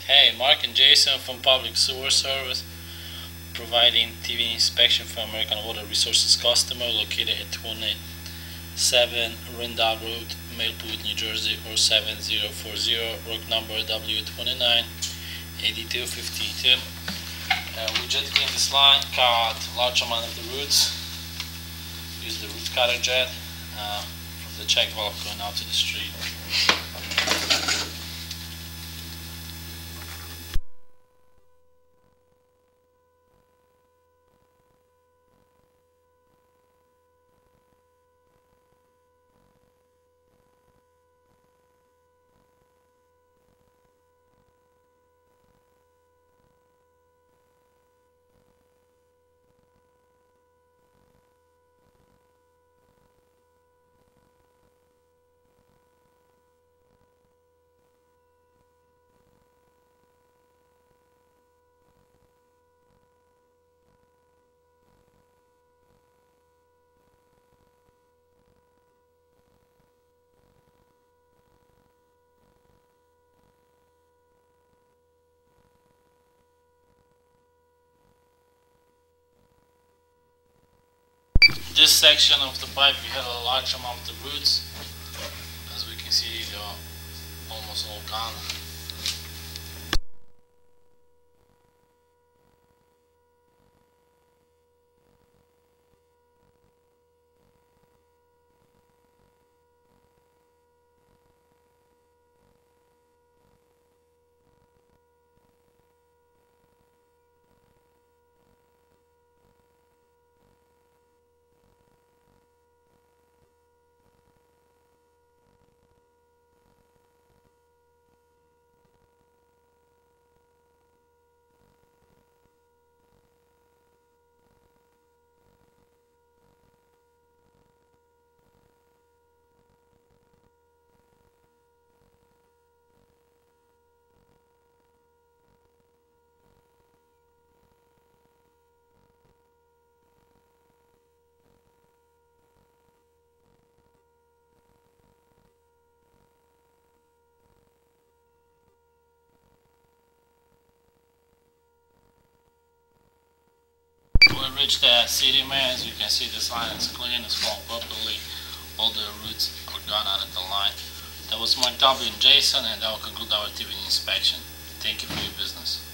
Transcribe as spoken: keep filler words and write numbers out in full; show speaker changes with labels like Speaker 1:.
Speaker 1: Hey, Mark and Jason from Public Sewer Service, providing T V inspection for American Water Resources customer located at twenty-seven Rindal Road, Millport, New Jersey, or seven zero four zero, work number W twenty-nine eighty-two fifty-two. Uh, we just cleaned this line, cut large amount of the roots, use the root cutter jet uh, from the check valve going out to the street. This section of the pipe, we have a large amount of roots. As we can see, they are almost all gone. We reached the city man. As you can see, this line is clean, it's flowing properly. All the roots are gone out of the line. That was Mark W and Jason, and that will conclude our T V inspection. Thank you for your business.